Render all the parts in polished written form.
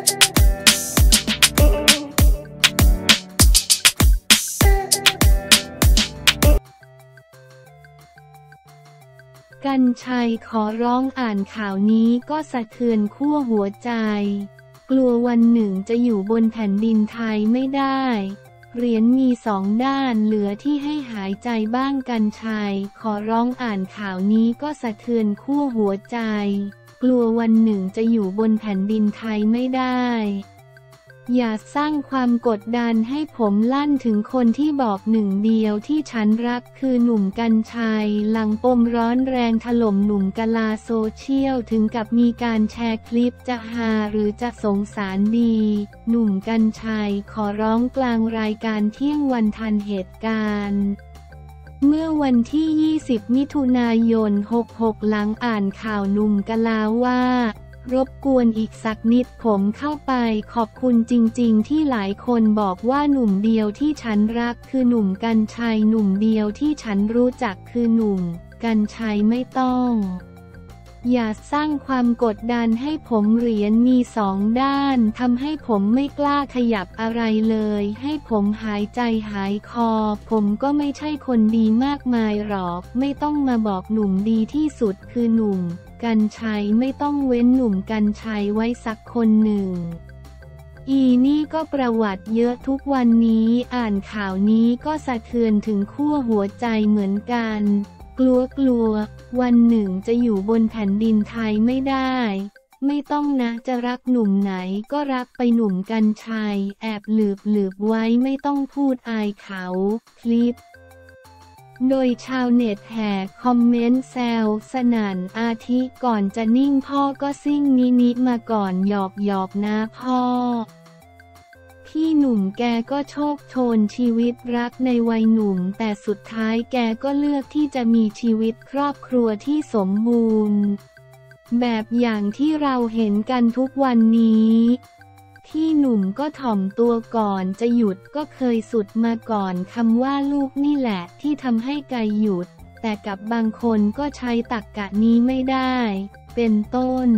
กรรชัยขอร้องอ่านข่าวนี้ก็สะเทือนขั้วหัวใจกลัววันหนึ่งจะอยู่บนแผ่นดินไทยไม่ได้เหรียญมีสองด้านเหลือที่ให้หายใจบ้างกรรชัยขอร้องอ่านข่าวนี้ก็สะเทือนขั้วหัวใจกลัววันหนึ่งจะอยู่บนแผ่นดินไทยไม่ได้อย่าสร้างความกดดันให้ผมลั่นถึงคนที่บอกหนึ่งเดียวที่ฉันรักคือหนุ่มกรรชัยหลังปมร้อนแรงถล่มหนุ่มกะลาโซเชียลถึงกับมีการแชร์คลิปจะฮาหรือจะสงสารดีหนุ่มกรรชัยขอร้องกลางรายการเที่ยงวันทันเหตุการณ์เมื่อวันที่ 20 มิถุนายน 66หลังอ่านข่าวหนุ่มกะลาว่ารบกวนอีกสักนิดผมเข้าไปขอบคุณจริงๆที่หลายคนบอกว่าหนุ่มเดียวที่ฉันรักคือหนุ่มกรรชัยหนุ่มเดียวที่ฉันรู้จักคือหนุ่มกรรชัยไม่ต้องอย่าสร้างความกดดันให้ผมเหรียญมีสองด้านทำให้ผมไม่กล้าขยับอะไรเลยให้ผมหายใจหายคอผมก็ไม่ใช่คนดีมากมายหรอกไม่ต้องมาบอกหนุ่มดีที่สุดคือหนุ่มกรรชัยไม่ต้องเว้นหนุ่มกรรชัยไว้สักคนหนึ่งนี่ก็ประวัติเยอะทุกวันนี้อ่านข่าวนี้ก็สะเทือนถึงขั้วหัวใจเหมือนกันกลัววันหนึ่งจะอยู่บนแผ่นดินไทยไม่ได้ไม่ต้องนะจะรักหนุ่มไหนก็รักไปหนุ่มกรรชัยแอบหลืบไว้ไม่ต้องพูดอายเขาคลิปโดยชาวเน็ตแห่คอมเมนต์แซวสนั่นอาทิก่อนจะนิ่งพ่อก็ซิ่งนิมาก่อนหยอกนะพ่อพี่หนุ่มแกก็โชคโชนชีวิตรักในวัยหนุ่มแต่สุดท้ายแกก็เลือกที่จะมีชีวิตครอบครัวที่สมบูรณ์แบบอย่างที่เราเห็นกันทุกวันนี้พี่หนุ่มก็ถ่อมตัวก่อนจะหยุดก็เคยสุดมาก่อนคำว่าลูกนี่แหละที่ทำให้ไกหยุดแต่กับบางคนก็ใช้ตรรกะนี้ไม่ได้เป็นต้น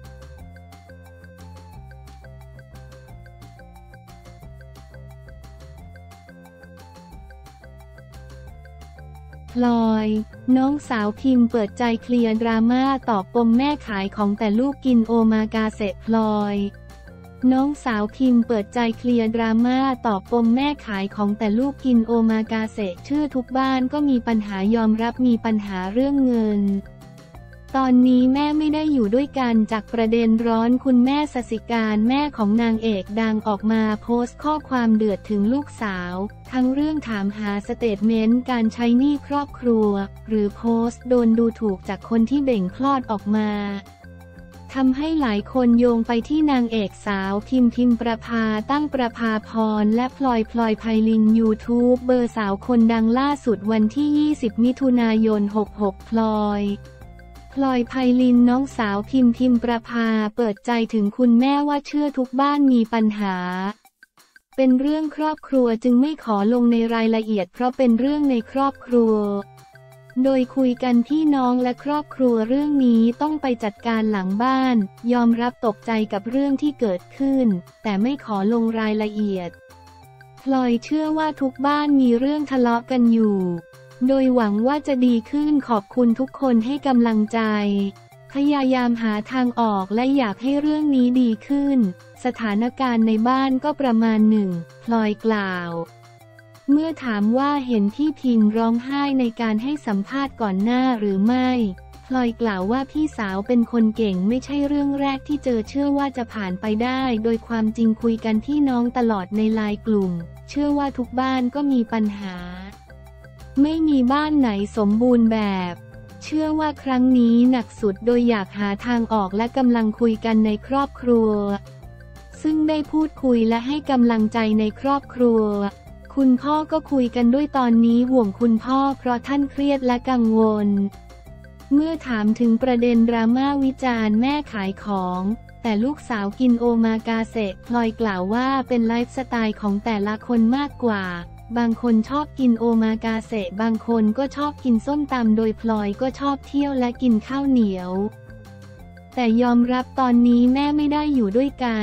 พลอยน้องสาวพิมเปิดใจเคลียร์ดราม่าตอบปมแม่ขายของแต่ลูกกินโอมากาเสะพลอยน้องสาวพิมเปิดใจเคลียร์ดราม่าตอบปมแม่ขายของแต่ลูกกินโอมากาเสะเชื่อทุกบ้านก็มีปัญหายอมรับมีปัญหาเรื่องเงินตอนนี้แม่ไม่ได้อยู่ด้วยกันจากประเด็นร้อนคุณแม่สสิการแม่ของนางเอกดังออกมาโพสต์ข้อความเดือดถึงลูกสาวทั้งเรื่องถามหาสเตทเมนต์การใช้หนี้ครอบครัวหรือโพสต์โดนดูถูกจากคนที่เบ่งคลอดออกมาทำให้หลายคนโยงไปที่นางเอกสาวพิมประภาตั้งประภาพรและพลอยไพลินยูทูบเบอร์สาวคนดังล่าสุดวันที่ 20 มิถุนายน 66พลอยไพลินน้องสาวพิมประภาเปิดใจถึงคุณแม่ว่าเชื่อทุกบ้านมีปัญหาเป็นเรื่องครอบครัวจึงไม่ขอลงในรายละเอียดเพราะเป็นเรื่องในครอบครัวโดยคุยกันพี่น้องและครอบครัวเรื่องนี้ต้องไปจัดการหลังบ้านยอมรับตกใจกับเรื่องที่เกิดขึ้นแต่ไม่ขอลงรายละเอียดพลอยเชื่อว่าทุกบ้านมีเรื่องทะเลาะกันอยู่โดยหวังว่าจะดีขึ้นขอบคุณทุกคนให้กำลังใจพยายามหาทางออกและอยากให้เรื่องนี้ดีขึ้นสถานการณ์ในบ้านก็ประมาณหนึ่งพลอยกล่าวเมื่อถามว่าเห็นพี่พิมร้องไห้ในการให้สัมภาษณ์ก่อนหน้าหรือไม่พลอยกล่าวว่าพี่สาวเป็นคนเก่งไม่ใช่เรื่องแรกที่เจอเชื่อว่าจะผ่านไปได้โดยความจริงคุยกันพี่น้องตลอดในไลน์กลุ่มเชื่อว่าทุกบ้านก็มีปัญหาไม่มีบ้านไหนสมบูรณ์แบบเชื่อว่าครั้งนี้หนักสุดโดยอยากหาทางออกและกำลังคุยกันในครอบครัวซึ่งได้พูดคุยและให้กำลังใจในครอบครัวคุณพ่อก็คุยกันด้วยตอนนี้ห่วงคุณพ่อเพราะท่านเครียดและกังวลเมื่อถามถึงประเด็นดราม่าวิจารณ์แม่ขายของแต่ลูกสาวกินโอมากาเสะพลอยกล่าวว่าเป็นไลฟ์สไตล์ของแต่ละคนมากกว่าบางคนชอบกินโอมากาเสะบางคนก็ชอบกินส้มตำโดยพลอยก็ชอบเที่ยวและกินข้าวเหนียวแต่ยอมรับตอนนี้แม่ไม่ได้อยู่ด้วยกัน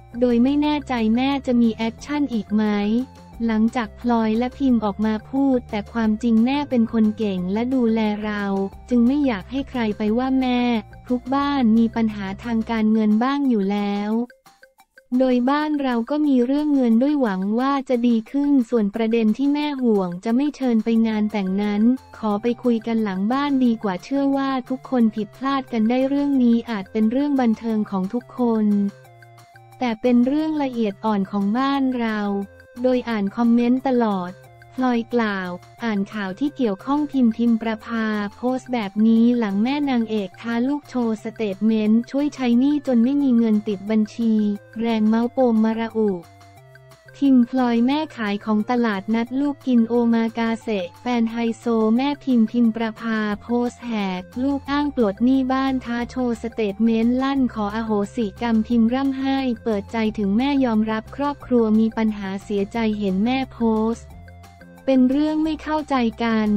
โดยไม่แน่ใจแม่จะมีแอคชั่นอีกไหมหลังจากพลอยและพิมพ์ออกมาพูดแต่ความจริงแม่เป็นคนเก่งและดูแลเราจึงไม่อยากให้ใครไปว่าแม่ทุกบ้านมีปัญหาทางการเงินบ้างอยู่แล้วโดยบ้านเราก็มีเรื่องเงินด้วยหวังว่าจะดีขึ้นส่วนประเด็นที่แม่ห่วงจะไม่เชิญไปงานแต่งนั้นขอไปคุยกันหลังบ้านดีกว่าเชื่อว่าทุกคนผิดพลาดกันได้เรื่องนี้อาจเป็นเรื่องบันเทิงของทุกคนแต่เป็นเรื่องละเอียดอ่อนของบ้านเราโดยอ่านคอมเมนต์ตลอดพลอยกล่าวอ่านข่าวที่เกี่ยวข้องพิมประภาโพสต์แบบนี้หลังแม่นางเอกท้าลูกโชว์สเตทเมนต์ช่วยใช้หนี้จนไม่มีเงินติดบัญชีแรงเมาส์โปมมาระอุพิมพลอยแม่ขายของตลาดนัดลูกกินโอมากาเสะแฟนไฮโซแม่พิมประภาโพสต์แหกลูกอ้างปลดหนี้บ้านท้าโชว์สเตทเมนต์ลั่นขออโหสิกรรมพิมร่ำไห้เปิดใจถึงแม่ยอมรับครอบครัวมีปัญหาเสียใจเห็นแม่โพสต์เป็นเรื่องไม่เข้าใจกัน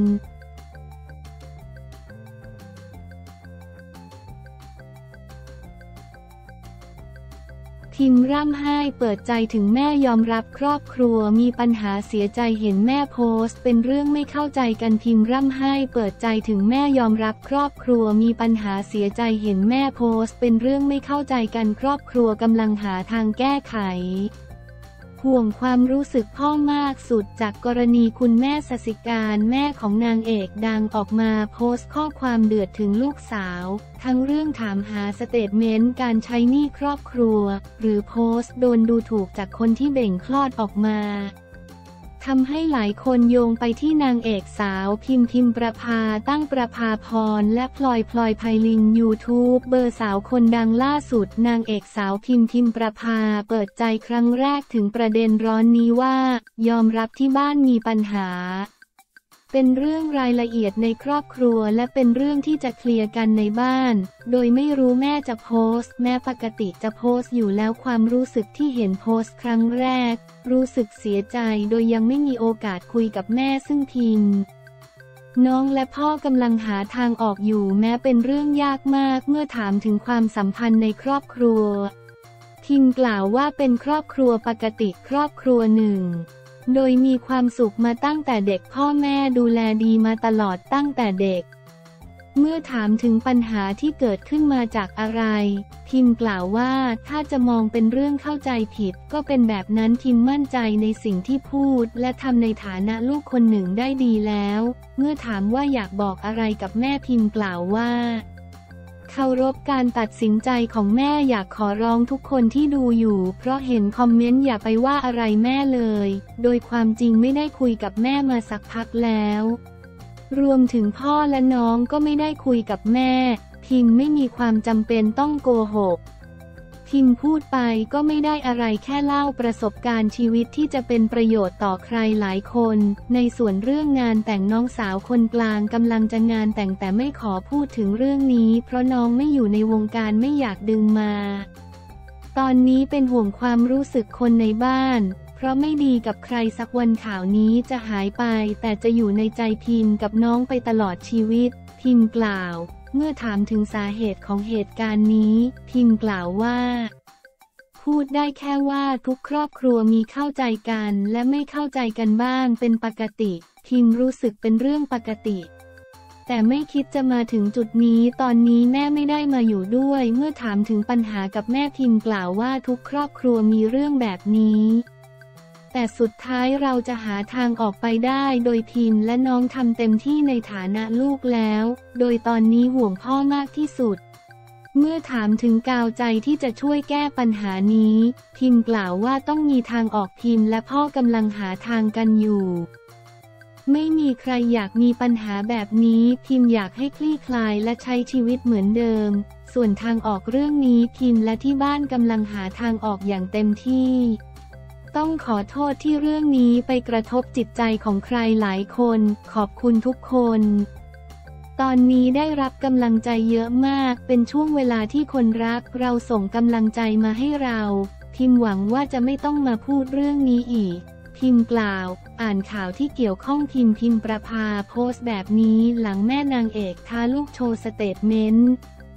พิมร่ำไห้เปิดใจถึงแม่ยอมรับครอบครัวมีปัญหาเสียใจเห็นแม่โพสต์เป็นเรื่องไม่เข้าใจกันพิมร่ำไห้เปิดใจถึงแม่ยอมรับครอบครัวมีปัญหาเสียใจเห็นแม่โพสต์เป็นเรื่องไม่เข้าใจกันครอบครัวกำลังหาทางแก้ไขห่วงความรู้สึกพ่อมากสุดจากกรณีคุณแม่สสิการแม่ของนางเอกดังออกมาโพสต์ข้อความเดือดถึงลูกสาวทั้งเรื่องถามหาสเตทเมนต์การใช้หนี้ครอบครัวหรือโพสต์โดนดูถูกจากคนที่เบ่งคลอดออกมาทำให้หลายคนโยงไปที่นางเอกสาวพิมประภาตั้งประภาพรและพลอยไพลินยูทูบเบอร์สาวคนดังล่าสุดนางเอกสาวพิมประภาเปิดใจครั้งแรกถึงประเด็นร้อนนี้ว่ายอมรับที่บ้านมีปัญหาเป็นเรื่องรายละเอียดในครอบครัวและเป็นเรื่องที่จะเคลียร์กันในบ้านโดยไม่รู้แม่จะโพสต์แม่ปกติจะโพสต์อยู่แล้วความรู้สึกที่เห็นโพสต์ครั้งแรกรู้สึกเสียใจโดยยังไม่มีโอกาสคุยกับแม่ซึ่งพิมน้องและพ่อกำลังหาทางออกอยู่แม้เป็นเรื่องยากมากเมื่อถามถึงความสัมพันธ์ในครอบครัวพิมกล่าวว่าเป็นครอบครัวปกติครอบครัวหนึ่งโดยมีความสุขมาตั้งแต่เด็กพ่อแม่ดูแลดีมาตลอดตั้งแต่เด็กเมื่อถามถึงปัญหาที่เกิดขึ้นมาจากอะไรพิมกล่าวว่าถ้าจะมองเป็นเรื่องเข้าใจผิดก็เป็นแบบนั้นพิมมั่นใจในสิ่งที่พูดและทำในฐานะลูกคนหนึ่งได้ดีแล้วเมื่อถามว่าอยากบอกอะไรกับแม่พิมกล่าวว่าเคารพการตัดสินใจของแม่อยากขอร้องทุกคนที่ดูอยู่เพราะเห็นคอมเมนต์อย่าไปว่าอะไรแม่เลยโดยความจริงไม่ได้คุยกับแม่มาสักพักแล้วรวมถึงพ่อและน้องก็ไม่ได้คุยกับแม่พิมไม่มีความจำเป็นต้องโกหกพิมพูดไปก็ไม่ได้อะไรแค่เล่าประสบการณ์ชีวิตที่จะเป็นประโยชน์ต่อใครหลายคนในส่วนเรื่องงานแต่งน้องสาวคนกลางกำลังจะงานแต่งแต่ไม่ขอพูดถึงเรื่องนี้เพราะน้องไม่อยู่ในวงการไม่อยากดึงมาตอนนี้เป็นห่วงความรู้สึกคนในบ้านเพราะไม่ดีกับใครสักวันข่าวนี้จะหายไปแต่จะอยู่ในใจพิมกับน้องไปตลอดชีวิตพิมกล่าวเมื่อถามถึงสาเหตุของเหตุการณ์นี้พิมกล่าวว่าพูดได้แค่ว่าทุกครอบครัวมีเข้าใจกันและไม่เข้าใจกันบ้างเป็นปกติพิมรู้สึกเป็นเรื่องปกติแต่ไม่คิดจะมาถึงจุดนี้ตอนนี้แม่ไม่ได้มาอยู่ด้วยเมื่อถามถึงปัญหากับแม่พิมกล่าวว่าทุกครอบครัวมีเรื่องแบบนี้แต่สุดท้ายเราจะหาทางออกไปได้โดยพิมและน้องทำเต็มที่ในฐานะลูกแล้วโดยตอนนี้ห่วงพ่อมากที่สุดเมื่อถามถึงกาวใจที่จะช่วยแก้ปัญหานี้พิมกล่าวว่าต้องมีทางออกพิมและพ่อกำลังหาทางกันอยู่ไม่มีใครอยากมีปัญหาแบบนี้พิมอยากให้คลี่คลายและใช้ชีวิตเหมือนเดิมส่วนทางออกเรื่องนี้พิมและที่บ้านกำลังหาทางออกอย่างเต็มที่ต้องขอโทษที่เรื่องนี้ไปกระทบจิตใจของใครหลายคนขอบคุณทุกคนตอนนี้ได้รับกำลังใจเยอะมากเป็นช่วงเวลาที่คนรักเราส่งกำลังใจมาให้เราพิมหวังว่าจะไม่ต้องมาพูดเรื่องนี้อีกพิมกล่าวอ่านข่าวที่เกี่ยวข้องพิมประภาโพสต์แบบนี้หลังแม่นางเอกท้าลูกโชว์สเตทเมนต์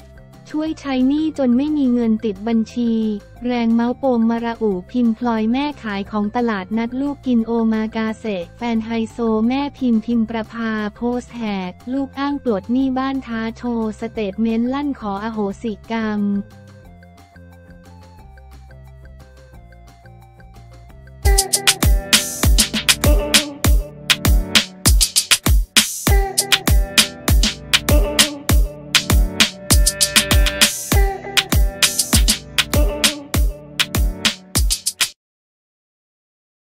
ช่วยใช้หนี้จนไม่มีเงินติดบัญชี แรงเมาส์โปมมาราอูพิมพ์พลอยแม่ขายของตลาดนัดลูกกินโอมากาเสะแฟนไฮโซแม่พิมพ์ประภาโพสต์แหกลูกอ้างปลดหนี้บ้านท้าโชว์สเตทเมนต์ลั่นขออโหสิกรรม